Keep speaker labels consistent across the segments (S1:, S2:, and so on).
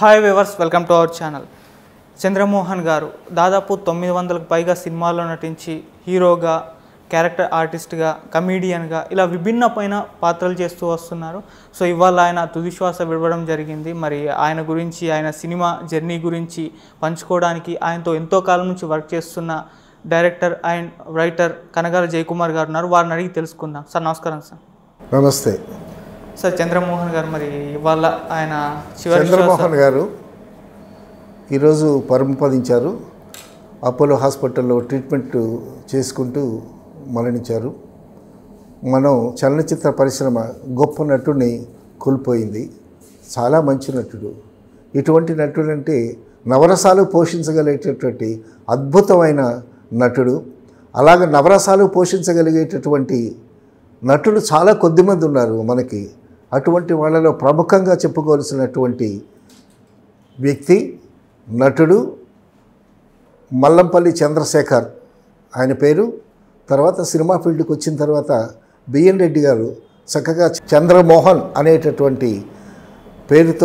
S1: Hi viewers, welcome to our channel. Chandramohan గారు దాదాపు 900కు పైగా సినిమాల్లో నటించి హీరోగా, క్యారెక్టర్ ఆర్టిస్ట్గా, కమీడియన్గా ఇలా విభిన్నమైన పాత్రలు చేస్తూ వస్తున్నారు. సో ఇవాళ ఆయన తుదిశ్వాస విడవడం జరిగింది. మరి ఆయన గురించి, ఆయన సినిమా జర్నీ గురించి పంచుకోవడానికి ఆయనతో ఎంతో కాలం నుంచి వర్క్ చేస్తున్న director and writer Kanagala Jayakumar గారు ఉన్నారు. వారిని అడిగి తెలుసుకుందాం. సార్ నమస్కారం. సార్
S2: నమస్తే.
S1: సార్ చంద్రమోహన్ గారు, మరి ఇవాళ ఆయన
S2: చంద్రమోహన్ గారు ఈరోజు పరమపదించారు. అపోలో హాస్పిటల్లో ట్రీట్మెంట్ చేసుకుంటూ మరణించారు. మనం చలనచిత్ర పరిశ్రమ గొప్ప నటుడిని కోల్పోయింది. చాలా మంచి నటుడు. ఇటువంటి నటుడు అంటే నవరసాలు పోషించగలిగేటటువంటి అద్భుతమైన నటుడు. అలాగే నవరసాలు పోషించగలిగేటటువంటి నటులు చాలా కొద్దిమంది ఉన్నారు మనకి. అటువంటి వాళ్ళలో ప్రముఖంగా చెప్పుకోవాల్సినటువంటి వ్యక్తి, నటుడు మల్లంపల్లి చంద్రశేఖర్ ఆయన పేరు. తర్వాత సినిమా ఫీల్డ్కి వచ్చిన తర్వాత బిఎన్ రెడ్డి గారు చక్కగా చంద్రమోహన్ అనేటటువంటి పేరుతో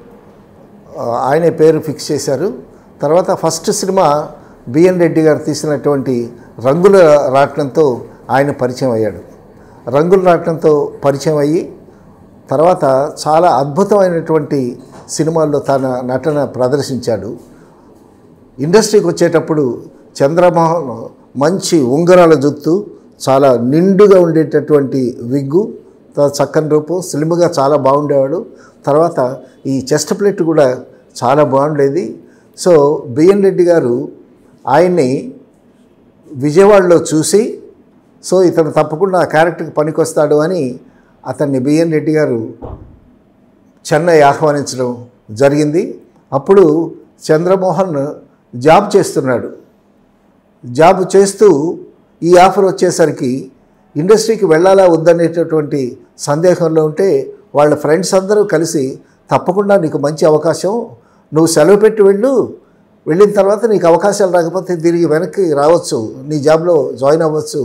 S2: ఆయనే పేరు ఫిక్స్ చేశారు. తర్వాత ఫస్ట్ సినిమా బిఎన్ రెడ్డి గారు తీసినటువంటి రంగుల రాట్నంతో ఆయన పరిచయం అయ్యాడు. రంగుల రాట్నంతో పరిచయం అయ్యి తర్వాత చాలా అద్భుతమైనటువంటి సినిమాల్లో తన నటన ప్రదర్శించాడు. ఇండస్ట్రీకి వచ్చేటప్పుడు చంద్రమోహన్ మంచి ఉంగరాల జుత్తు, చాలా నిండుగా ఉండేటటువంటి విగ్గు, చక్కని రూపు, స్లిమ్గా చాలా బాగుండేవాడు. తర్వాత ఈ చెస్ట్ ప్లేట్ కూడా చాలా బాగుండేది. సో బిఎన్ రెడ్డి గారు ఆయన్ని విజయవాడలో చూసి, సో ఇతను తప్పకుండా ఆ క్యారెక్టర్కి పనికొస్తాడు అని అతన్ని బిఎన్ రెడ్డి గారు చెన్నై ఆహ్వానించడం జరిగింది. అప్పుడు చంద్రమోహన్ జాబ్ చేస్తున్నాడు. జాబ్ చేస్తూ ఈ ఆఫర్ వచ్చేసరికి ఇండస్ట్రీకి వెళ్ళాలా వద్దనేటటువంటి సందేహంలో ఉంటే వాళ్ళ ఫ్రెండ్స్ అందరూ కలిసి తప్పకుండా నీకు మంచి అవకాశం, నువ్వు సెలవు పెట్టి వెళ్ళిన తర్వాత నీకు అవకాశాలు రాకపోతే తిరిగి వెనక్కి రావచ్చు, నీ జాబ్లో జాయిన్ అవ్వచ్చు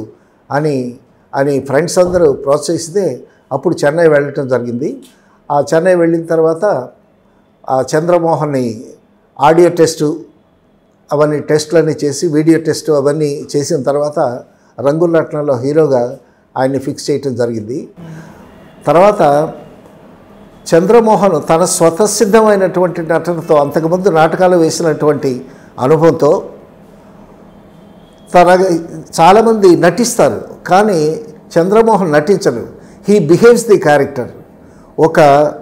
S2: అని ఫ్రెండ్స్ అందరూ ప్రోత్సహిస్తే అప్పుడు చెన్నై వెళ్ళటం జరిగింది. ఆ చెన్నై వెళ్ళిన తర్వాత ఆ చంద్రమోహన్ని ఆడియో టెస్టు అవన్నీ టెస్టులన్నీ చేసి, వీడియో టెస్టు అవన్నీ చేసిన తర్వాత రంగుల రాట్నంలో హీరోగా ఆయన్ని ఫిక్స్ చేయటం జరిగింది. తర్వాత చంద్రమోహన్ తన స్వతసిద్ధమైనటువంటి నటనతో, అంతకుముందు నాటకాలు వేసినటువంటి అనుభవంతో, చాలామంది నటిస్తారు కానీ చంద్రమోహన్ నటించడు. He behaves the character. ఒక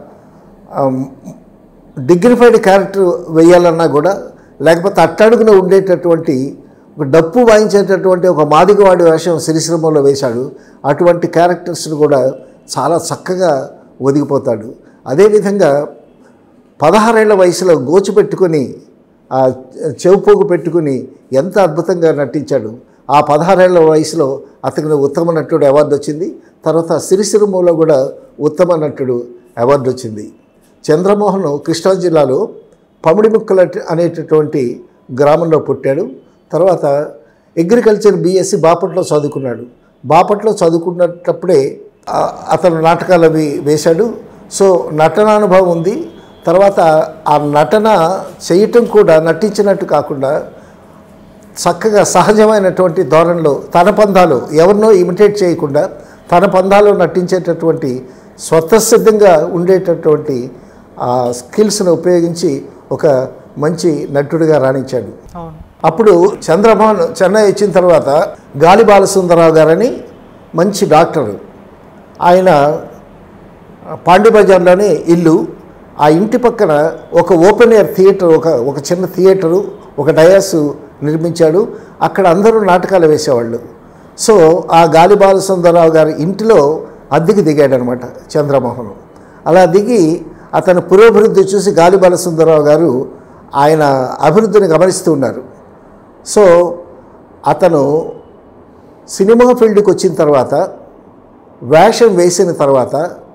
S2: డిగ్నిఫైడ్ క్యారెక్టర్ వేయాలన్నా కూడా, లేకపోతే అట్టడుగున ఉండేటటువంటి ఒక డప్పు వాయించేటటువంటి ఒక మాదిగవాడి వేషం సిరిశ్రమంలో వేశాడు. అటువంటి క్యారెక్టర్స్ని కూడా చాలా చక్కగా ఒదిగిపోతాడు. అదేవిధంగా 16 ఏళ్ల వయసులో గోచి పెట్టుకొని, ఆ చెవుపోగు పెట్టుకుని ఎంత అద్భుతంగా నటించాడు. ఆ 16 ఏళ్ల వయసులో అతనికి ఉత్తమ నటుడు అవార్డు వచ్చింది. తర్వాత సిరిసిరిమూలో కూడా ఉత్తమ నటుడు అవార్డు వచ్చింది. చంద్రమోహన్ కృష్ణా జిల్లాలో పమిడిముక్కల అనేటటువంటి గ్రామంలో పుట్టాడు. తర్వాత అగ్రికల్చర్ బీఎస్సీ బాపట్లలో చదువుకున్నాడు. బాపట్లో చదువుకున్నప్పుడే అతను నాటకాలు అవి వేశాడు. సో నటనానుభవం ఉంది. తర్వాత ఆ నటన చేయటం కూడా నటించినట్టు కాకుండా చక్కగా సహజమైనటువంటి ధోరణిలో తన పందాలు, ఎవరినో ఇమిటేట్ చేయకుండా తన పందాలు నటించేటటువంటి స్వతసిద్ధంగా ఉండేటటువంటి స్కిల్స్ను ఉపయోగించి ఒక మంచి నటుడిగా రాణించాడు. అప్పుడు చంద్రమోహన్ చెన్నై వచ్చిన తర్వాత గాలి బాలసుందరరావు గారని మంచి డాక్టరు, ఆయన పాండిబజార్లోనే ఇల్లు. ఆ ఇంటి పక్కన ఒక ఓపెన్ ఎయిర్ థియేటర్, ఒక చిన్న థియేటరు, ఒక డయాస్ నిర్మించాడు. అక్కడ అందరూ నాటకాలు వేసేవాళ్ళు. సో ఆ గాలి బాలసుందరరావు గారి ఇంటిలో అద్దెకి దిగాడనమాట చంద్రమోహన్. అలా దిగి అతను పురోభివృద్ధి చూసి గాలి బాలసుందరరావు గారు ఆయన అభివృద్ధిని గమనిస్తూ ఉన్నారు. సో అతను సినిమా ఫీల్డ్కి వచ్చిన తర్వాత, వేషం వేసిన తర్వాత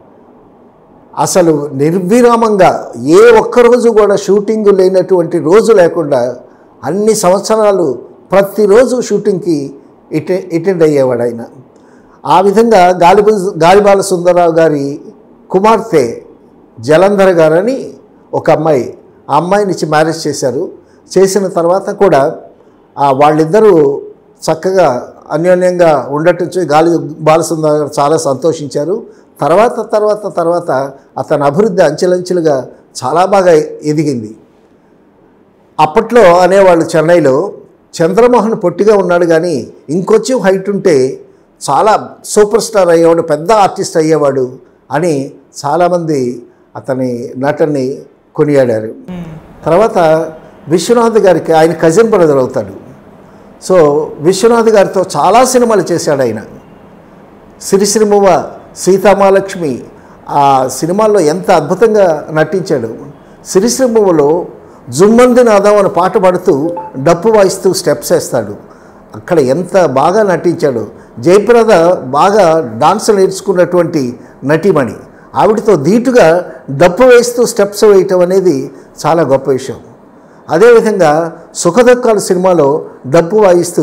S2: అసలు నిర్విరామంగా ఏ ఒక్కరోజు కూడా షూటింగ్ లేనటువంటి రోజు లేకుండా అన్ని సంవత్సరాలు ప్రతిరోజు షూటింగ్కి అటెండ్ అయ్యేవాడు ఆయన. ఆ విధంగా గాలిబాల సుందరరావు గారి కుమార్తె జలంధర్ గారని ఒక అమ్మాయి, ఆ అమ్మాయిని ఇచ్చి మ్యారేజ్ చేశారు. చేసిన తర్వాత కూడా వాళ్ళిద్దరూ చక్కగా అన్యోన్యంగా ఉండటం గాలి బాలసుందర్ గారు చాలా సంతోషించారు. తర్వాత అతని అభివృద్ధి అంచెలంచెలుగా చాలా బాగా ఎదిగింది. అప్పట్లో అనేవాళ్ళు చెన్నైలో, చంద్రమోహన్ పొట్టిగా ఉన్నాడు కానీ ఇంకొంచెం హైట్ ఉంటే చాలా సూపర్ స్టార్ అయ్యేవాడు, పెద్ద ఆర్టిస్ట్ అయ్యేవాడు అని చాలామంది అతని నటనని కొనియాడారు. తర్వాత విశ్వనాథ్ గారికి ఆయన కజిన్ బ్రదర్ అవుతాడు. సో విశ్వనాథ్ గారితో చాలా సినిమాలు చేశాడు ఆయన. సిరిసిరిమువ్వ, సీతామహాలక్ష్మి, ఆ సినిమాల్లో ఎంత అద్భుతంగా నటించాడు. సిరిసిరిమువ్వలో జుమ్మంది నాదం అని పాట పాడుతూ డప్పు వాయిస్తూ స్టెప్స్ వేస్తాడు. అక్కడ ఎంత బాగా నటించాడు. జయప్రద బాగా డాన్స్ నేర్చుకున్నటువంటి నటిమణి, ఆవిడతో ధీటుగా డప్పు వేస్తూ స్టెప్స్ వేయటం అనేది చాలా గొప్ప విషయం. అదేవిధంగా సుఖదుఖాలు సినిమాలో డప్పు వాయిస్తూ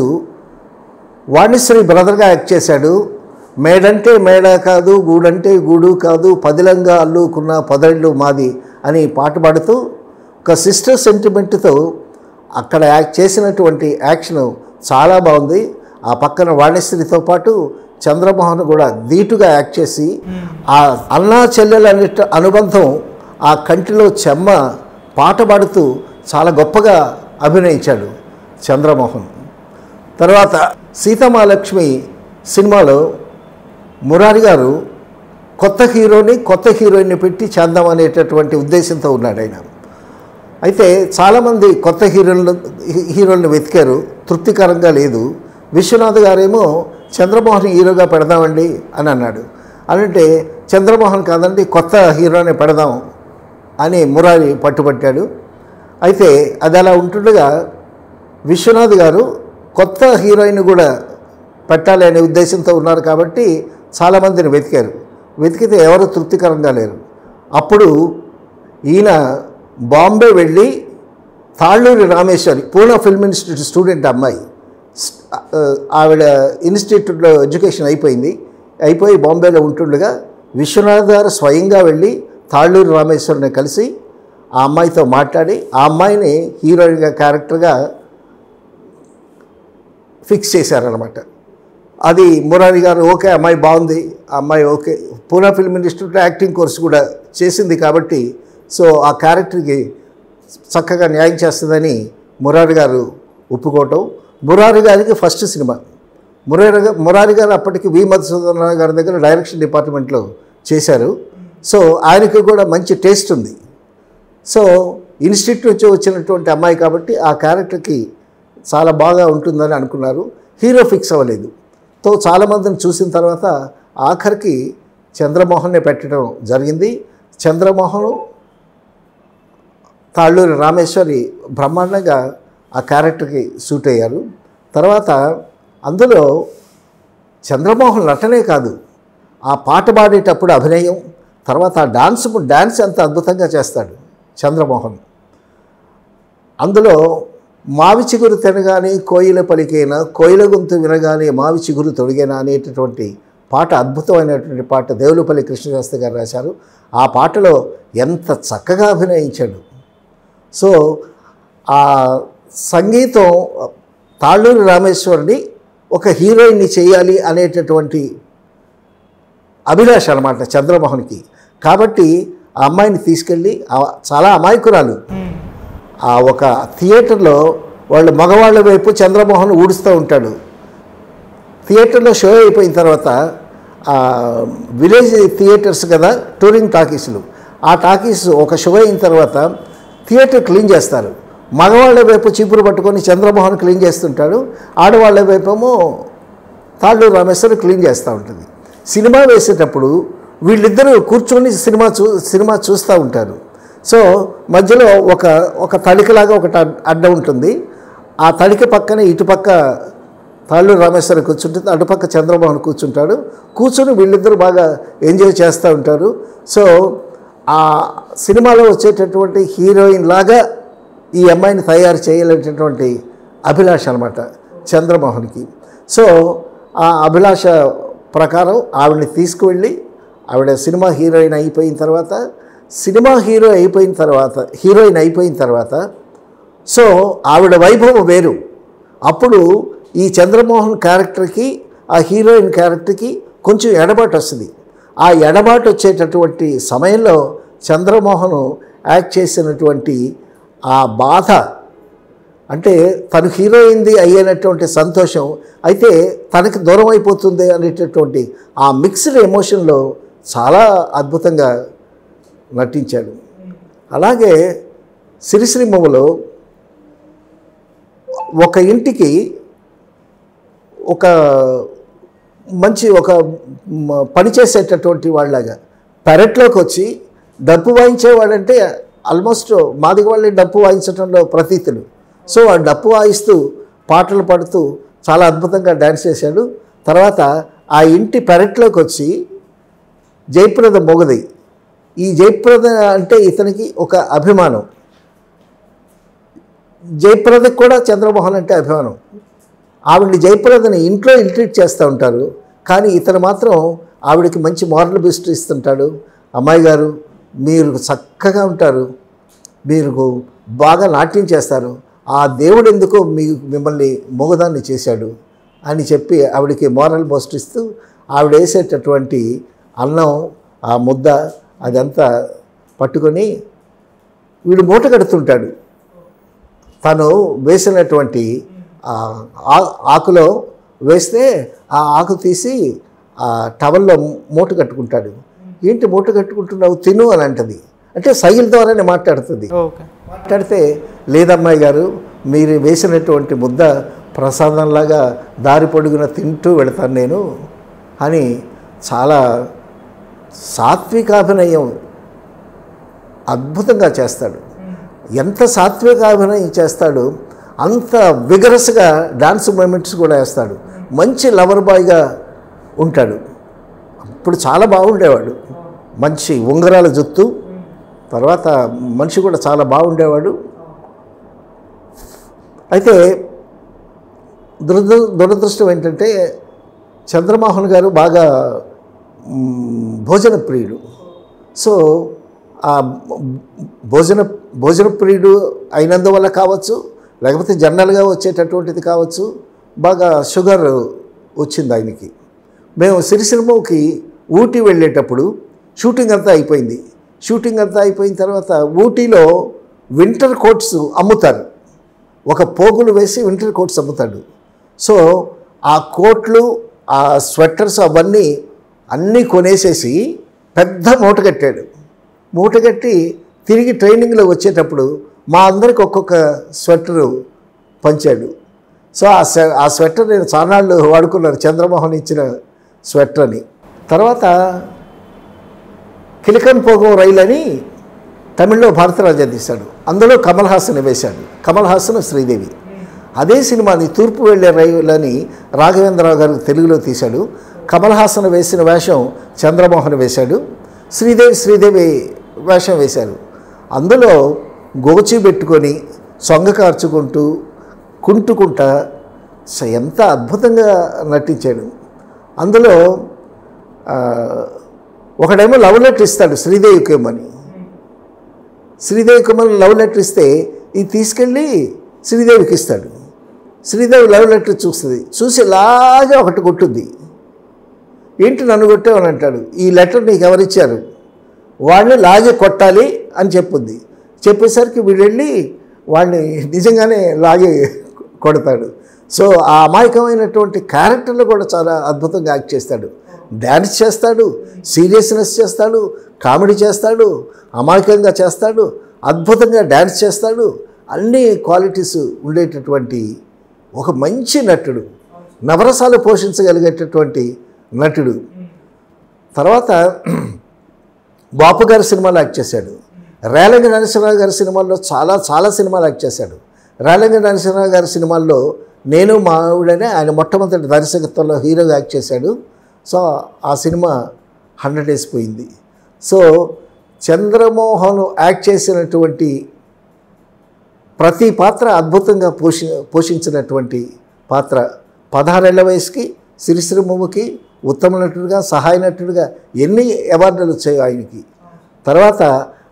S2: వాణిశ్రీ బ్రదర్గా యాక్ట్ చేశాడు. మేడంటే మేడ కాదు, గూడంటే గూడు కాదు, పదిలంగా అల్లుకున్న పదళ్ళు మాది అని పాట పాడుతూ ఒక సిస్టర్ సెంటిమెంట్తో అక్కడ యాక్ట్ చేసినటువంటి యాక్షన్ చాలా బాగుంది. ఆ పక్కన వాణిశ్రీతో పాటు చంద్రమోహన్ కూడా ధీటుగా యాక్ట్ చేసి ఆ అన్నా చెల్లెలు అనే అనుబంధం, ఆ కంటిలో చెమ్మ పాట పాడుతూ చాలా గొప్పగా అభినయించాడు చంద్రమోహన్. తర్వాత సీతామహాలక్ష్మి సినిమాలో మురారి గారు కొత్త హీరోయిన్ని పెట్టి చేద్దాం అనేటటువంటి ఉద్దేశంతో ఉన్నాడు ఆయన. అయితే చాలామంది కొత్త హీరోలను వెతికారు, తృప్తికరంగా లేదు. విశ్వనాథ్ గారేమో చంద్రమోహన్ హీరోగా పెడదామండి అని అన్నాడు. అంటే చంద్రమోహన్ కాదండి, కొత్త హీరోని పెడదాం అని మురారి పట్టుబట్టాడు. అయితే అది అలా ఉంటుండగా విశ్వనాథ్ గారు కొత్త హీరోయిన్ కూడా పెట్టాలి అనే ఉద్దేశంతో ఉన్నారు కాబట్టి చాలామందిని వెతికితే ఎవరు తృప్తికరంగా లేరు. అప్పుడు ఈయన బాంబే వెళ్ళి Talluri Rameshwari, Poona film institute student అమ్మాయి, ఆవిడ ఇన్స్టిట్యూట్లో ఎడ్యుకేషన్ అయిపోయి బాంబేలో ఉంటుండగా విశ్వనాథ్ గారు స్వయంగా వెళ్ళి తాళ్ళూరి రామేశ్వరిని కలిసి ఆ అమ్మాయితో మాట్లాడి ఆ అమ్మాయిని హీరోయిన్గా క్యారెక్టర్గా ఫిక్స్ చేశారనమాట. అది మురారి గారు ఓకే, అమ్మాయి బాగుంది, ఆ అమ్మాయి ఓకే, పూనా ఫిల్మ్ ఇన్స్టిట్యూట్లో యాక్టింగ్ కోర్సు కూడా చేసింది కాబట్టి సో ఆ క్యారెక్టర్కి చక్కగా న్యాయం చేస్తుందని మురారి గారు ఒప్పుకోవటం. మురారి గారికి ఫస్ట్ సినిమా. మురారి గారు అప్పటికి వి మధుసూదన గారి దగ్గర డైరెక్షన్ డిపార్ట్మెంట్లో చేశారు. సో ఆయనకి కూడా మంచి టేస్ట్ ఉంది. సో ఇన్స్టిట్యూట్ నుంచి వచ్చినటువంటి అమ్మాయి కాబట్టి ఆ క్యారెక్టర్కి చాలా బాగా ఉంటుందని అనుకున్నారు. హీరో ఫిక్స్ అవ్వలేదు. తో చాలామందిని చూసిన తర్వాత ఆఖరికి చంద్రమోహన్నే పెట్టడం జరిగింది. చంద్రమోహన్, తాళ్ళూరి రామేశ్వరి బ్రహ్మాండంగా ఆ క్యారెక్టర్కి సూట్ అయ్యారు. తర్వాత అందులో చంద్రమోహన్ నటనే కాదు, ఆ పాట పాడేటప్పుడు అభినయం, తర్వాత ఆ డాన్స్ ఎంత అద్భుతంగా చేస్తాడు చంద్రమోహన్. అందులో మావి చిగురు తినగానే కోయిల పలికేనా, కోయిల గొంతు వినగానే మావి చిగురు తొడిగేనా అనేటటువంటి పాట అద్భుతమైనటువంటి పాట దేవులపల్లి కృష్ణశాస్త్రి గారు రాశారు. ఆ పాటలో ఎంత చక్కగా అభినయించాడు. సో ఆ సంగీతం తాళ్ళూరి రామేశ్వరిని ఒక హీరోయిన్ని చేయాలి అనేటటువంటి అభిలాష అనమాట చంద్రమోహన్కి. కాబట్టి ఆ అమ్మాయిని తీసుకెళ్ళి, చాలా అమాయకురాలు, ఆ ఒక థియేటర్లో వాళ్ళు మగవాళ్ళ వైపు చంద్రమోహన్ ఊడుస్తూ ఉంటాడు. థియేటర్లో షో అయిపోయిన తర్వాత విలేజ్ థియేటర్స్ కదా టూరింగ్ టాకీస్లు, ఆ టాకీస్ ఒక షో అయిన తర్వాత థియేటర్ క్లీన్ చేస్తారు. మగవాళ్ళ వైపు చీపురు పట్టుకొని చంద్రమోహన్ క్లీన్ చేస్తుంటాడు, ఆడవాళ్ళ వైపేమో తాళ్ళూరు రామేశ్వరి క్లీన్ చేస్తూ ఉంటుంది. సినిమా వేసేటప్పుడు వీళ్ళిద్దరూ కూర్చొని సినిమా చూస్తూ ఉంటారు. సో మధ్యలో ఒక తడికలాగా ఒకటి అడ్డ ఉంటుంది. ఆ తడిక పక్కన ఇటుపక్క తాళ్ళూరు రామేశ్వరి కూర్చుంటుంది, అటుపక్క చంద్రమోహన్ కూర్చొని వీళ్ళిద్దరూ బాగా ఎంజాయ్ చేస్తూ ఉంటారు. సో ఆ సినిమాలో వచ్చేటటువంటి హీరోయిన్ లాగా ఈ అమ్మాయిని తయారు చేయలేటటువంటి అభిలాష అనమాట చంద్రమోహన్కి. సో ఆ అభిలాష ప్రకారం ఆవిడని తీసుకువెళ్ళి, ఆవిడ సినిమా హీరోయిన్ అయిపోయిన తర్వాత సినిమా హీరోయిన్ అయిపోయిన తర్వాత సో ఆవిడ వైభవం వేరు. అప్పుడు ఈ చంద్రమోహన్ క్యారెక్టర్కి ఆ హీరోయిన్ క్యారెక్టర్కి కొంచెం ఎడబాటు వస్తుంది. ఆ ఎడబాటు వచ్చేటటువంటి సమయంలో చంద్రమోహన్ యాక్ట్ చేసినటువంటి ఆ బాధ, అంటే తను హీరోయిన్ది అయ్యేటటువంటి సంతోషం, అయితే తనకి దూరం అయిపోతుంది అనేటటువంటి ఆ మిక్స్డ్ ఎమోషన్లో చాలా అద్భుతంగా నటించాడు. అలాగే సిరిశ్రీమములో ఒక ఇంటికి ఒక పనిచేసేటటువంటి వాళ్ళలాగా పెరట్లోకి వచ్చి డప్పు వాయించేవాడంటే ఆల్మోస్ట్ మాదిగ వాళ్ళే డప్పు వాయించడంలో ప్రతీతులు. సో ఆ డప్పు వాయిస్తూ పాటలు పాడుతూ చాలా అద్భుతంగా డ్యాన్స్ చేశాడు. తర్వాత ఆ ఇంటి పెరట్లోకి వచ్చి జయప్రద మొగది, ఈ జయప్రద అంటే ఇతనికి ఒక అభిమానం, జయప్రదకి కూడా చంద్రమోహన్ అంటే అభిమానం. ఆవిడ జయప్రదని ఇంట్లో ఇంట్రీట్ చేస్తూ ఉంటారు, కానీ ఇతను మాత్రం ఆవిడకి మంచి మోరల్ బూస్ట్ ఇస్తుంటాడు. అమ్మాయి గారు మీరు చక్కగా ఉంటారు, మీరు బాగా నాట్యం చేస్తారు, ఆ దేవుడు ఎందుకో మిమ్మల్ని మొగదాన్ని చేశాడు అని చెప్పి ఆవిడకి మోరల్ బూస్ట్ ఇస్తూ ఆవిడ వేసేటటువంటి అన్నం ఆ ముద్ద అదంతా పట్టుకొని వీడు మూట కడుతుంటాడు. తను వేసినటువంటి ఆకులో వేస్తే ఆ ఆకు తీసి ఆ టవల్లో మూట కట్టుకుంటాడు. ఏంటి మూట కట్టుకుంటున్నావు, తిను అని అంటది. అంటే సైగల ద్వారానే మాట్లాడుతుంది. మాట్లాడితే లేదమ్మాయి గారు మీరు వేసినటువంటి ముద్ద ప్రసాదంలాగా దారి పొడుగున తింటూ వెళతాను నేను అని చాలా సాత్వికాభినయం అద్భుతంగా చేస్తాడు. ఎంత సాత్వికాభినయం చేస్తాడు అంత విగరస్గా డాన్స్ మూమెంట్స్ కూడా వేస్తాడు. మంచి లవర్ బాయ్గా ఉంటాడు. ఇప్పుడు చాలా బాగుండేవాడు, మంచి ఉంగరాల జుత్తు, తర్వాత మనిషి కూడా చాలా బాగుండేవాడు. అయితే దురదృష్టం ఏంటంటే చంద్రమోహన్ గారు బాగా భోజన ప్రియుడు. సో ఆ భోజన ప్రియుడు అయినందువల్ల కావచ్చు, లేకపోతే జనరల్గా వచ్చేటటువంటిది కావచ్చు, బాగా షుగర్ వచ్చింది ఆయనకి. మేము సిరిసిల్లకి ఊటీ వెళ్ళేటప్పుడు షూటింగ్ అంతా అయిపోయింది. షూటింగ్ అంతా అయిపోయిన తర్వాత ఊటీలో వింటర్ కోట్స్ అమ్ముతారు, ఒక పోగులు వేసి వింటర్ కోట్స్ అమ్ముతాడు. సో ఆ కోట్లు ఆ స్వెటర్స్ అవన్నీ అన్నీ కొనేసేసి పెద్ద మూట కట్టాడు. మూట కట్టి తిరిగి ట్రైనింగ్లో వచ్చేటప్పుడు మా అందరికి ఒక్కొక్క స్వెటరు పంచాడు. సో ఆ స్వెటర్ నేను చాలాళ్ళు వాడుకున్నాను, చంద్రమోహన్ ఇచ్చిన స్వెటర్ అని. తర్వాత కిలకన్ పోగం రైలు అని తమిళ్లో భారతరాజా తీశాడు. అందులో కమల్ హాసన్ వేశాడు, కమల్ హాసన్ శ్రీదేవి. అదే సినిమాని తూర్పు వెళ్ళే రైలు అని రాఘవేంద్రరావు గారు తెలుగులో తీశాడు. కమల్ హాసన్ వేసిన వేషం చంద్రమోహన్ వేశాడు, శ్రీదేవి వేషం వేశారు. అందులో గోచి పెట్టుకొని సొంగ కార్చుకుంటూ కుంటుకుంటా ఎంత అద్భుతంగా నటించాడు. అందులో ఒకడేమో లవ్ లెటర్ ఇస్తాడు శ్రీదేవికి ఏమని. శ్రీదేవికి ఏమని లవ్ లెటర్ ఇస్తే ఇది తీసుకెళ్ళి శ్రీదేవికి ఇస్తాడు. శ్రీదేవి లవ్ లెటర్ చూస్తుంది, చూసి ఇలాగే ఒకటి కొట్టుద్ది. ఏంటి నన్ను కొట్టావని అంటాడు. ఈ లెటర్ నీకు ఎవరిచ్చారు, వాడిని లాగే కొట్టాలి అని చెప్పుద్ది. చెప్పేసరికి వీడు వెళ్ళి వాడిని నిజంగానే లాగే కొడతాడు. సో ఆ అమాయకమైనటువంటి క్యారెక్టర్లు కూడా చాలా అద్భుతంగా యాక్ట్ చేస్తాడు. డ్యాన్స్ చేస్తాడు, సీరియస్నెస్ చేస్తాడు, కామెడీ చేస్తాడు, అమాయకంగా చేస్తాడు, అద్భుతంగా డ్యాన్స్ చేస్తాడు. అన్ని క్వాలిటీస్ ఉండేటటువంటి ఒక మంచి నటుడు, నవరసాలు పోషించగలిగేటటువంటి నటుడు. తర్వాత బాపు గారి సినిమాలో యాక్ట్ చేశాడు. రేలంగి నరసింహరావు గారి సినిమాల్లో చాలా సినిమాలు యాక్ట్ చేశాడు. రేలంగి నరసింహరావు గారి సినిమాల్లో నేను మా ఆవిడనే ఆయన మొట్టమొదటి దర్శకత్వంలో హీరోగా యాక్ట్ చేశాడు. సో ఆ సినిమా 100 days పోయింది. సో చంద్రమోహన్ యాక్ట్ చేసినటువంటి ప్రతి పాత్ర అద్భుతంగా పోషించినటువంటి పాత్ర. 16 ఏళ్ల వయసుకి సిరిశ్రీమముకి ఉత్తమ నటుడిగా, సహాయ నటుడిగా ఎన్ని అవార్డులు వచ్చాయి ఆయనకి. తర్వాత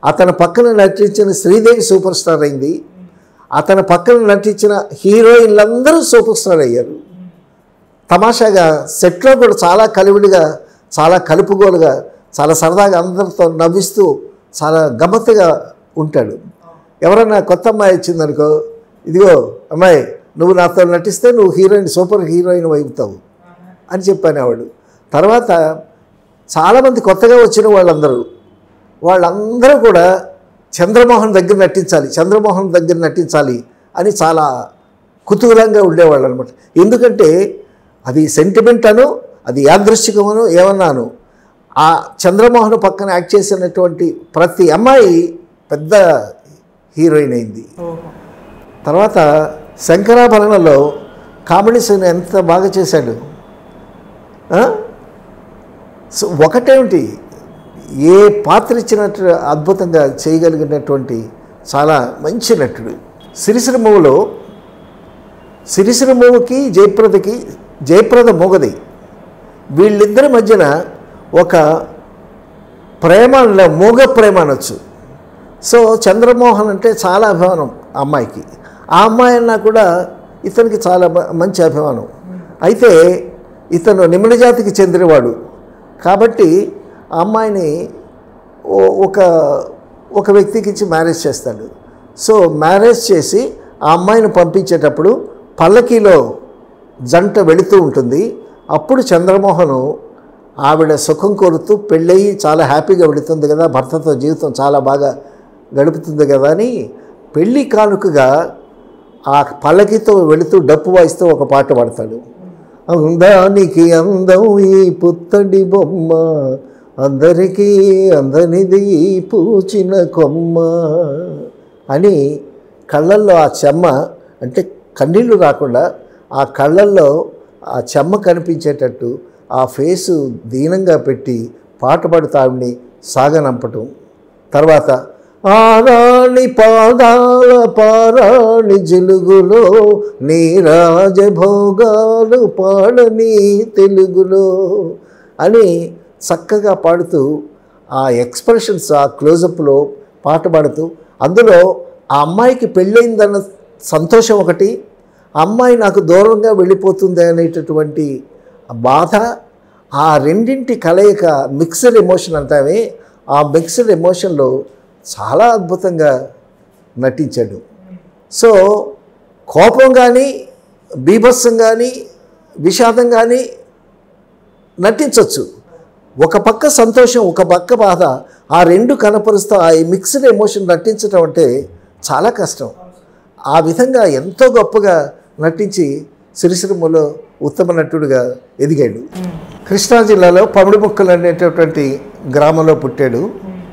S2: అతని పక్కన నటించిన శ్రీదేవి సూపర్ స్టార్ అయింది. అతని పక్కన నటించిన హీరోయిన్లందరూ సూపర్ స్టార్ అయ్యారు. తమాషాగా సెట్లో కూడా చాలా కలివిడిగా, చాలా కలుపుగోలుగా, చాలా సరదాగా అందరితో నవ్విస్తూ చాలా గమ్మత్తుగా ఉంటాడు. ఎవరన్నా కొత్త అమ్మాయి వచ్చిందనుకో, ఇదిగో అమ్మాయి నువ్వు నాతో నటిస్తే నువ్వు హీరోయిన్, సూపర్ హీరోయిన్ అవుతావు అని చెప్పనేవాడు. తర్వాత చాలామంది కొత్తగా వచ్చిన వాళ్ళందరూ కూడా చంద్రమోహన్ దగ్గర నటించాలి అని చాలా కుతూహలంగా ఉండేవాళ్ళు అనమాట. ఎందుకంటే అది సెంటిమెంట్ అను, అది యాదృశ్చికమను ఏమన్నాను, ఆ చంద్రమోహన్ పక్కన యాక్ట్ చేసినటువంటి ప్రతి అమ్మాయి పెద్ద హీరోయిన్ అయింది. తర్వాత శంకరాభరణంలో కామెడీ సీన్ ఎంత బాగా చేశాడు. సో ఒకటేమిటి, ఏ పాత్ర ఇచ్చినట్టు అద్భుతంగా చేయగలిగినటువంటి చాలా మంచి నటుడు. సిరిసిరి మూవీకి జయప్రద మూగది, వీళ్ళిద్దరి మధ్యన ఒక ప్రేమ, మూగ ప్రేమ అనొచ్చు. సో చంద్రమోహన్ అంటే చాలా అభిమానం ఆ అమ్మాయికి. ఆ అమ్మాయి అన్నా కూడా ఇతనికి చాలా మంచి అభిమానం. అయితే ఇతను నిమ్న జాతికి చెందినవాడు కాబట్టి ఆ అమ్మాయిని ఒక వ్యక్తికి ఇచ్చి మ్యారేజ్ చేస్తాడు. సో మ్యారేజ్ చేసి ఆ అమ్మాయిని పంపించేటప్పుడు పల్లకీలో జంట వెళుతూ ఉంటుంది. అప్పుడు చంద్రమోహను ఆవిడ సుఖం కోరుతూ పెళ్ళయి చాలా హ్యాపీగా వెళుతుంది కదా, భర్తతో జీవితం చాలా బాగా గడుపుతుంది కదా అని పెళ్ళి కానుకగా ఆ పల్లకితో వెళుతూ డప్పు వాయిస్తూ ఒక పాట పాడతాడు. అందానికి అందం ఈ పుత్తడి బొమ్మ, అందరికీ అందనిది పూచిన కొమ్మ అని కళ్ళల్లో ఆ చెమ్మ, అంటే కన్నీళ్ళు రాకుండా ఆ కళ్ళల్లో ఆ చెమ్మ కనిపించేటట్టు ఆ ఫేసు దీనంగా పెట్టి పాట పాడుతూ ఆవిడ్ని సాగనంపటం. తర్వాత ఆరాణి పాదాల పారాణి జిలుగులో నీ రాజభోగాలు పాడని తెలుగులో అని చక్కగా పాడుతూ ఆ ఎక్స్ప్రెషన్స్, ఆ క్లోజప్లో పాట పాడుతూ, అందులో ఆ అమ్మాయికి పెళ్ళయిందన్న సంతోషం ఒకటి, అమ్మాయి నాకు దూరంగా వెళ్ళిపోతుంది అనేటటువంటి బాధ, ఆ రెండింటి కలయిక మిక్స్డ్ ఎమోషన్ అంటామే, ఆ మిక్స్డ్ ఎమోషన్లో చాలా అద్భుతంగా నటించాడు. సో కోపం కానీ, బీభత్సం కానీ, విషాదం కానీ నటించవచ్చు. ఒక పక్క సంతోషం, ఒక పక్క బాధ, ఆ రెండు కనపరుస్తూ ఆ మిక్స్డ్ ఎమోషన్ నటించడం అంటే చాలా కష్టం. ఆ విధంగా ఎంతో గొప్పగా నటించి సిరిసిరిమలో ఉత్తమ నటుడుగా ఎదిగాడు. కృష్ణా జిల్లాలో పమిడిముక్కలు అనేటటువంటి గ్రామంలో పుట్టాడు.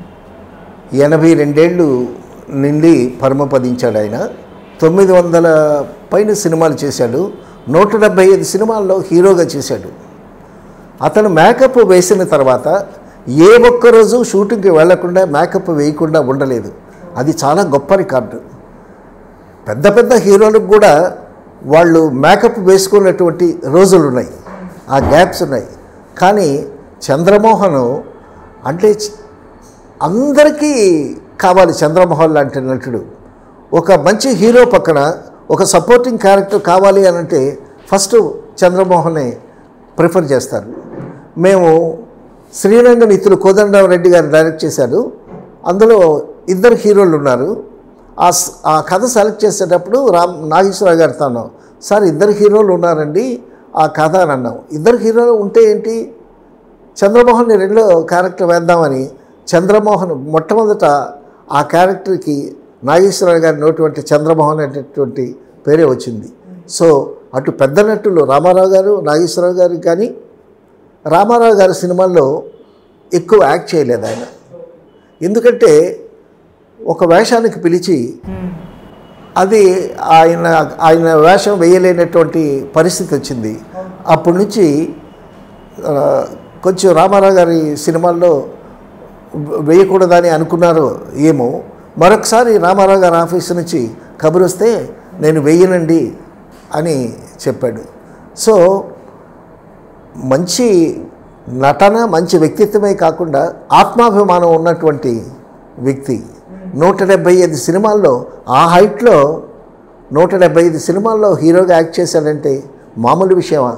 S2: 82 ఏళ్ళు నిండి పరమపదించాడు ఆయన. 900 పైన సినిమాలు చేశాడు. 175 సినిమాల్లో హీరోగా చేశాడు. అతను మేకప్ వేసిన తర్వాత ఏ ఒక్కరోజు షూటింగ్కి వెళ్లకుండా, మేకప్ వేయకుండా ఉండలేదు. అది చాలా గొప్ప రికార్డు. పెద్ద పెద్ద హీరోలకు కూడా వాళ్ళు మేకప్ వేసుకున్నటువంటి రోజులు ఉన్నాయి, ఆ గ్యాప్స్ ఉన్నాయి. కానీ చంద్రమోహన్ అంటే అందరికీ కావాలి. చంద్రమోహన్ లాంటి నటుడు ఒక మంచి హీరో పక్కన ఒక సపోర్టింగ్ క్యారెక్టర్ కావాలి అని అంటే ఫస్ట్ చంద్రమోహనే ప్రిఫర్ చేస్తారు. మేము శ్రీరంగ నిత్యులు కోదండరామరెడ్డి గారు డైరెక్ట్ చేశారు. అందులో 2 హీరోలు ఉన్నారు. ఆ కథ సెలెక్ట్ చేసేటప్పుడు నాగేశ్వరరావు గారితో అన్నాం, సార్ 2 హీరోలు ఉన్నారండి ఆ కథ అని అన్నాం. 2 హీరోలు ఉంటే ఏంటి, చంద్రమోహన్ని 2 క్యారెక్టర్ వేద్దామని చంద్రమోహన్ మొట్టమొదట ఆ క్యారెక్టర్కి నాగేశ్వరరావు గారి నోటువంటి చంద్రమోహన్ అనేటువంటి పేరే వచ్చింది. సో అటు పెద్ద నటులు రామారావు గారు, నాగేశ్వరరావు గారు, కానీ రామారావు గారి సినిమాల్లో ఎక్కువ యాక్ట్ చేయలేదు ఆయన. ఎందుకంటే ఒక వేషానికి పిలిచి అది ఆయన వేషం వేయలేనటువంటి పరిస్థితి వచ్చింది. అప్పటి నుంచి కొంచెం రామారావు గారి సినిమాల్లో వేయకూడదని అనుకున్నారో ఏమో. మరొకసారి రామారావు గారి ఆఫీసు నుంచి కబురు వస్తే నేను వేయనండి అని చెప్పాడు. సో మంచి నటన, మంచి వ్యక్తిత్వమే కాకుండా ఆత్మాభిమానం ఉన్నటువంటి వ్యక్తి. 175 సినిమాల్లో ఆ హైట్లో 175 సినిమాల్లో హీరోగా యాక్ట్ చేశాడంటే మామూలు విషయమా?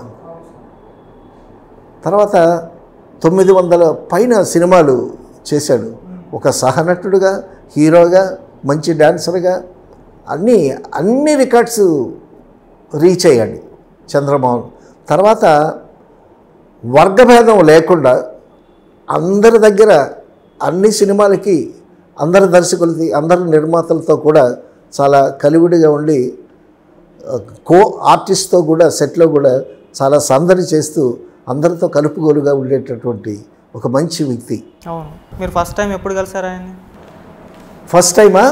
S2: తర్వాత 900 పైన సినిమాలు చేశాడు. ఒక సహనటుడుగా, హీరోగా, మంచి డాన్సర్గా అన్ని రికార్డ్స్ రీచ్ అయ్యాడు చంద్రమోహన్. తర్వాత వర్గభేదం లేకుండా అందరి దగ్గర అన్ని సినిమాలకి, అందరి దర్శకులకి, అందరి నిర్మాతలతో కూడా చాలా కలివిడిగా ఉండి కో ఆర్టిస్ట్తో కూడా సెట్లో కూడా చాలా సందడి చేస్తూ అందరితో కలుపుగోలుగా ఉండేటటువంటి ఒక మంచి వ్యక్తి.
S1: అవును. మీరు ఫస్ట్ టైం ఎప్పుడు కలిసారు ఆయన్ని?
S2: ఫస్ట్ టైమా?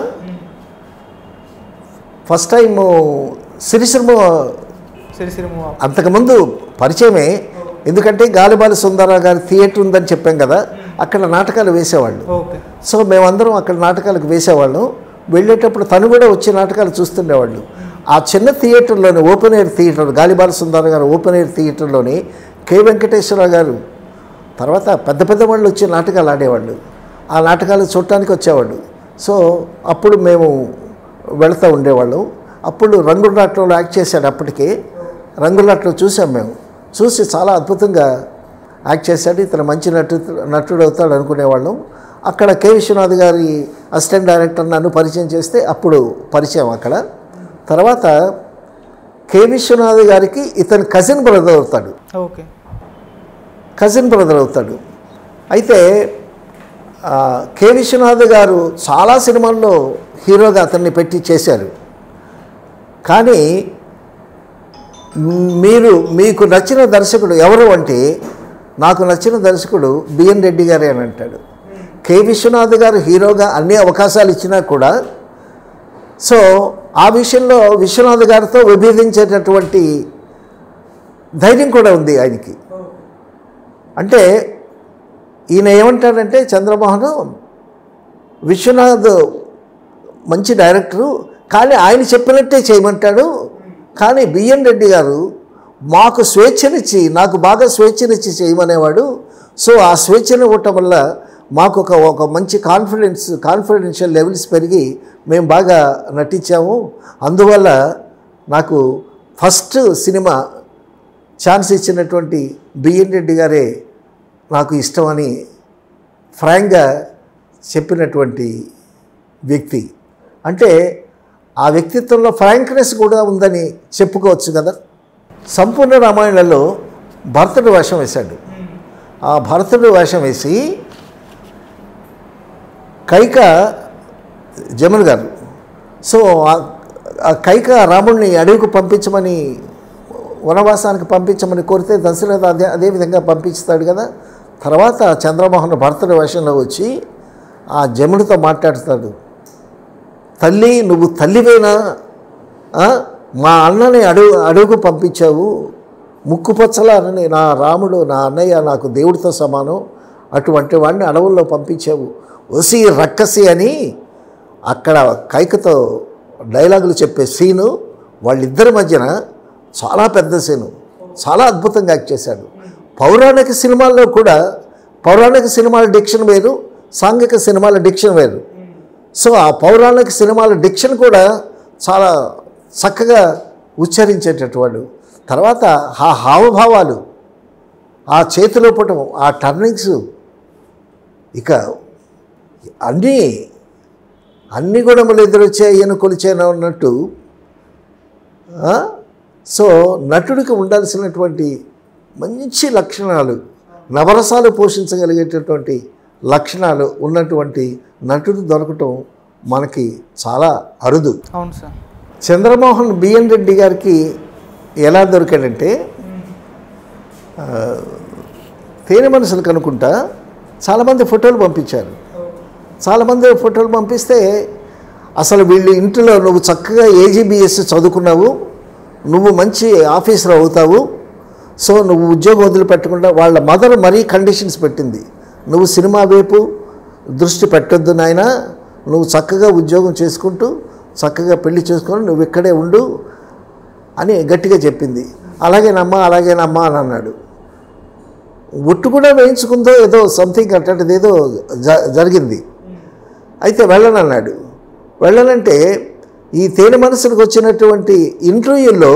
S2: ఫస్ట్ టైము సిరిసిరిమ. అంతకుముందు పరిచయమే. ఎందుకంటే గాలిబాల సుందరరావు గారి థియేటర్ ఉందని చెప్పాం కదా, అక్కడ నాటకాలు వేసేవాళ్ళు. సో మేమందరం అక్కడ నాటకాలకు వేసేవాళ్ళం. వెళ్ళేటప్పుడు తను కూడా వచ్చి నాటకాలు చూస్తుండేవాళ్ళు. ఆ చిన్న థియేటర్లోని, open air theatre, Galibala Sundararao గారు ఓపెన్ ఎయిర్ థియేటర్లోని కె వెంకటేశ్వరరావు గారు, తర్వాత పెద్ద పెద్ద వాళ్ళు వచ్చి నాటకాలు ఆడేవాళ్ళు. ఆ నాటకాలు చూడటానికి వచ్చేవాళ్ళు. సో అప్పుడు మేము వెళుతూ ఉండేవాళ్ళం. అప్పుడు రంగులరాట్లో యాక్ట్ చేశాడు. అప్పటికే రంగులరాట్లో చూసాం మేము. చూసి చాలా అద్భుతంగా యాక్ట్ చేశాడు. ఇతను మంచి నటుడు అవుతాడు అనుకునేవాళ్ళం. అక్కడ కె విశ్వనాథ్ గారి అసిస్టెంట్ డైరెక్టర్ నన్ను పరిచయం చేస్తే అప్పుడు పరిచయం అక్కడ. తర్వాత కె విశ్వనాథ్ గారికి ఇతను కజిన్ బ్రదర్ అవుతాడు. కజిన్ బ్రదర్ అవుతాడు. అయితే కె విశ్వనాథ్ గారు చాలా సినిమాల్లో హీరోగా అతన్ని పెట్టి చేశారు. కానీ మీకు నచ్చిన దర్శకుడు ఎవరు అంటే, నాకు నచ్చిన దర్శకుడు బిఎన్ రెడ్డి గారే అని అంటాడు. కె విశ్వనాథ్ గారు హీరోగా అన్ని అవకాశాలు ఇచ్చినా కూడా, సో ఆ విషయంలో విశ్వనాథ్ గారితో విభేదించేటటువంటి ధైర్యం కూడా ఉంది ఆయనకి. అంటే ఈయన ఏమంటాడంటే, చంద్రమోహన్ విశ్వనాథ్ మంచి డైరెక్టరు, కానీ ఆయన చెప్పినట్టే చేయమంటాడు. కానీ బిఎన్ రెడ్డి గారు మాకు స్వేచ్ఛనిచ్చి, నాకు బాగా స్వేచ్ఛనిచ్చి చేయమనేవాడు. సో ఆ స్వేచ్ఛను ఇవ్వటం వల్ల మాకు ఒక మంచి కాన్ఫిడెన్షియల్ లెవెల్స్ పెరిగి మేము బాగా నటించాము. అందువల్ల నాకు ఫస్ట్ సినిమా ఛాన్స్ ఇచ్చినటువంటి బిఎన్ రెడ్డి గారే నాకు ఇష్టమని ఫ్రాంక్గా చెప్పినటువంటి వ్యక్తి. అంటే ఆ వ్యక్తిత్వంలో ఫ్రాంక్నెస్ కూడా ఉందని చెప్పుకోవచ్చు కదా. సంపూర్ణ రామాయణంలో భరతుడు వేషం వేశాడు. ఆ భరతుడు వేషం వేసి కైక జమున గారు, సో ఆ కైక రాముడిని అడవికి పంపించమని, వనవాసానికి పంపించమని కోరితే దశరథ అదేవిధంగా పంపిస్తాడు కదా. తర్వాత చంద్రమోహన్ భరతుడి వేషంలో వచ్చి ఆ జమునితో మాట్లాడుతాడు. తల్లి, నువ్వు తల్లివేనా? మా అన్నని అడుగు పంపించావు, ముక్కుపచ్చలని నా రాముడు, నా అన్నయ్య నాకు దేవుడితో సమానం, అటువంటి వాడిని అడవుల్లో పంపించావు, ఒసి రక్కసి అని అక్కడ కైకతో డైలాగులు చెప్పే సీను వాళ్ళిద్దరి మధ్యన చాలా పెద్ద సీను, చాలా అద్భుతంగా యాక్ట్ చేశాడు. పౌరాణిక సినిమాల్లో కూడా, పౌరాణిక సినిమాల డిక్షన్ వేరు, సాంఘిక సినిమాల డిక్షన్ వేరు. సో ఆ పౌరాణిక సినిమాల డిక్షన్ కూడా చాలా చక్కగా ఉచ్చరించేటటువంటి. తర్వాత ఆ హావభావాలు, ఆ చేతిలో పటం, ఆ టర్నింగ్స్, ఇక అన్ని గుణములు ఎదురొచ్చాయి ఈయన కొలిచేనా ఉన్నట్టు. సో నటుడికి ఉండాల్సినటువంటి మంచి లక్షణాలు, నవరసాలు పోషించగలిగేటటువంటి లక్షణాలు ఉన్నటువంటి నటుడు దొరకటం మనకి చాలా అరుదు.
S1: అవును సార్.
S2: చంద్రమోహన్ బిఎన్ రెడ్డి గారికి ఎలా దొరికాడంటే, తేనె మనసులు కనుక్కుంటా చాలామంది ఫోటోలు పంపించారు. చాలామంది ఫోటోలు పంపిస్తే అసలు వీళ్ళు ఇంట్లో నువ్వు చక్కగా AGBS చదువుకున్నావు, నువ్వు మంచి ఆఫీసర్ అవుతావు, సో నువ్వు ఉద్యోగం వదిలిపెట్టకుండా, వాళ్ళ మదర్ మరీ కండిషన్స్ పెట్టింది, నువ్వు సినిమా వైపు దృష్టి పెట్టొద్దు నాయన, నువ్వు చక్కగా ఉద్యోగం చేసుకుంటూ చక్కగా పెళ్లి చేసుకొని నువ్వు ఇక్కడే ఉండు అని గట్టిగా చెప్పింది. అలాగేనమ్మా అలాగేనమ్మా అని అన్నాడు. ఒట్టు కూడా వేయించుకుందో ఏదో సంథింగ్ అట్లాంటిది ఏదో జరిగింది. అయితే వెళ్ళనన్నాడు. వెళ్ళనంటే ఈ తేనె మనసులకు వచ్చినటువంటి ఇంటర్వ్యూల్లో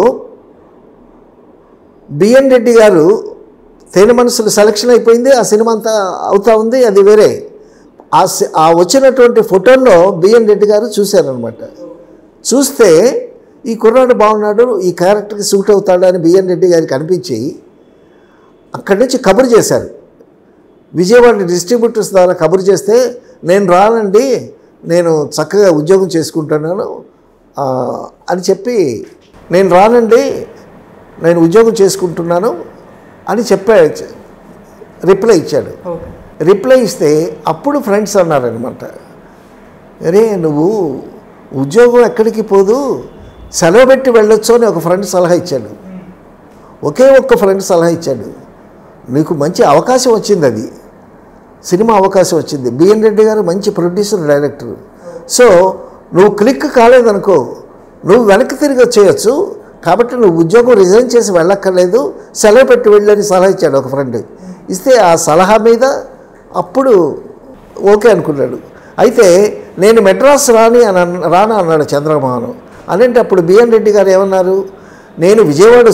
S2: బిఎన్ రెడ్డి గారు తేనె మనసులు సెలక్షన్ అయిపోయింది, ఆ సినిమా అంతా అవుతా ఉంది, అది వేరే. ఆ వచ్చినటువంటి ఫోటోల్లో బిఎన్ రెడ్డి గారు చూశారనమాట. చూస్తే ఈ కుర్రాడు బాగున్నాడు, ఈ క్యారెక్టర్కి సూట్ అవుతాడు అని బిఎన్ రెడ్డి గారికి అనిపించి అక్కడి నుంచి కబురు చేశారు. విజయవాడ డిస్ట్రిబ్యూటర్స్ ద్వారా కబురు చేస్తే, నేను రానండి, నేను చక్కగా ఉద్యోగం చేసుకుంటున్నాను అని చెప్పి, నేను రానండి, నేను ఉద్యోగం చేసుకుంటున్నాను అని రిప్లై ఇచ్చాడు. రిప్లై ఇస్తే అప్పుడు ఫ్రెండ్స్ అన్నారనమాట, అరే నువ్వు ఉద్యోగం ఎక్కడికి పోదు, సెలవు పెట్టి వెళ్ళొచ్చు అని ఒక ఫ్రెండ్ సలహా ఇచ్చాడు. ఒకే ఒక్క ఫ్రెండ్ సలహా ఇచ్చాడు. నీకు మంచి అవకాశం వచ్చింది, అది సినిమా అవకాశం వచ్చింది. బిఎన్ రెడ్డి గారు మంచి ప్రొడ్యూసర్, డైరెక్టర్. సో నువ్వు క్లిక్ కాలేదనుకో, నువ్వు వెనక్కి తిరిగి వచ్చేయచ్చు, కాబట్టి నువ్వు ఉద్యోగం రిజైన్ చేసి వెళ్ళక్కర్లేదు, సెలవు పెట్టి వెళ్ళని సలహా ఇచ్చాడు ఒక ఫ్రెండ్. ఇస్తే ఆ సలహా మీద అప్పుడు ఓకే అనుకున్నాడు. అయితే నేను మెడ్రాస్ రానా అన్నాడు చంద్రమోహన్. అంటే అప్పుడు బిఎన్ రెడ్డి గారు ఏమన్నారు, నేను విజయవాడ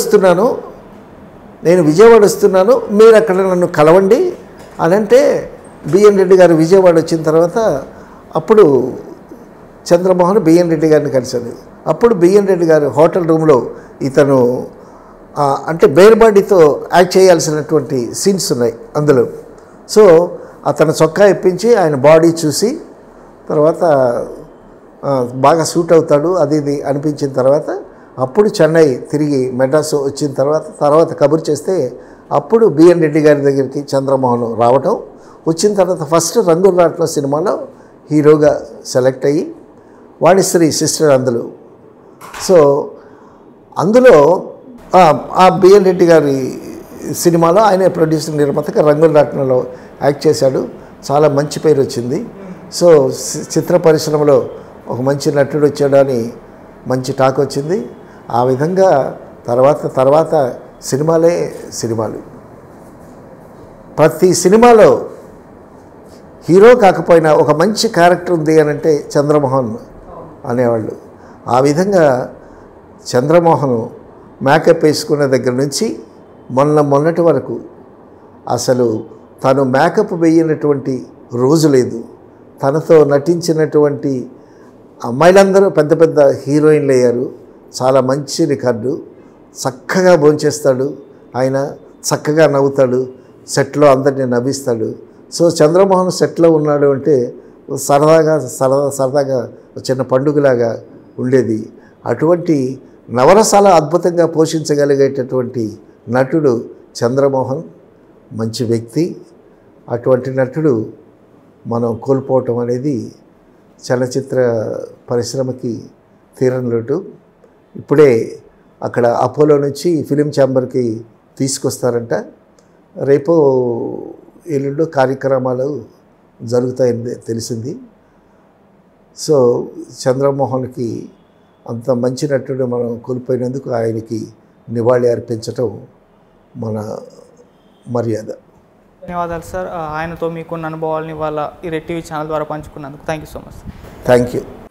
S2: వస్తున్నాను, మీరు అక్కడ నన్ను కలవండి అని అంటే, బిఎన్ రెడ్డి గారు విజయవాడ వచ్చిన తర్వాత అప్పుడు చంద్రమోహన్ బిఎన్ రెడ్డి గారిని కలిశాడు. అప్పుడు బిఎన్ రెడ్డి గారు హోటల్ రూమ్లో ఇతను అంటే బేర్ బాడీతో యాక్ట్ చేయాల్సినటువంటి సీన్స్ ఉన్నాయి అందులో. సో అతను చొక్కా ఇప్పించి ఆయన బాడీ చూసి తర్వాత బాగా సూట్ అవుతాడు అది ఇది అనిపించిన తర్వాత అప్పుడు చెన్నై తిరిగి మెడ్రాస్ వచ్చిన తర్వాత కబురు చేస్తే అప్పుడు బిఎన్ రెడ్డి గారి దగ్గరికి చంద్రమోహన్ రావటం, వచ్చిన తర్వాత ఫస్ట్ రంగుల రాట్నం సినిమాలో హీరోగా సెలెక్ట్ అయ్యి వాణిశ్రీ సిస్టర్ అందులో. సో అందులో ఆ బిఎన్ రెడ్డి గారి సినిమాలో ఆయనే ప్రొడ్యూసర్, నిర్మాతగా రంగుల రాట్నంలో యాక్ట్ చేశాడు. చాలా మంచి పేరు వచ్చింది. సో చిత్ర పరిశ్రమలో ఒక మంచి నటుడు వచ్చాడు అని మంచి టాక్ వచ్చింది. ఆ విధంగా తర్వాత సినిమాలు ప్రతి సినిమాలో హీరో కాకపోయినా ఒక మంచి క్యారెక్టర్ ఉంది అని అంటే చంద్రమోహన్ అనేవాళ్ళు. ఆ విధంగా చంద్రమోహన్ మేకప్ వేసుకున్న దగ్గర నుంచి మొన్నటి వరకు అసలు తను మేకప్ వేయనటువంటి రోజు లేదు. తనతో నటించినటువంటి అమ్మాయిలందరూ పెద్ద పెద్ద హీరోయిన్లు అయ్యారు. చాలా మంచి రికార్డు. చక్కగా భోంచేస్తాడు ఆయన, చక్కగా నవ్వుతాడు, సెట్లో అందరినీ నవ్విస్తాడు. సో చంద్రమోహన్ సెట్లో ఉన్నాడు అంటే సరదాగా చిన్న పండుగలాగా ఉండేది. అటువంటి నవరసాల అద్భుతంగా పోషించగలిగేటటువంటి నటుడు చంద్రమోహన్, మంచి వ్యక్తి. అటువంటి నటుడు మనం కోల్పోవటం అనేది చలచిత్ర పరిశ్రమకి తీరని లోటు. ఇప్పుడే అక్కడ అపోలో నుంచి ఫిలిం ఛాంబర్కి తీసుకొస్తారంట. రేపు ఎల్లుండో కార్యక్రమాలు జరుగుతాయని తెలిసింది. సో చంద్రమోహన్కి అంత మంచి నటుడు మనం కోల్పోయినందుకు ఆయనకి నివాళి అర్పించటం మన మర్యాద.
S1: ధన్యవాదాలు సార్. ఆయనతో మీకున్న అనుభవాలని వాళ్ళ ఈ రెడ్ టీవీ ఛానల్ ద్వారా పంచుకున్నందుకు thank you so much.
S2: Thank you.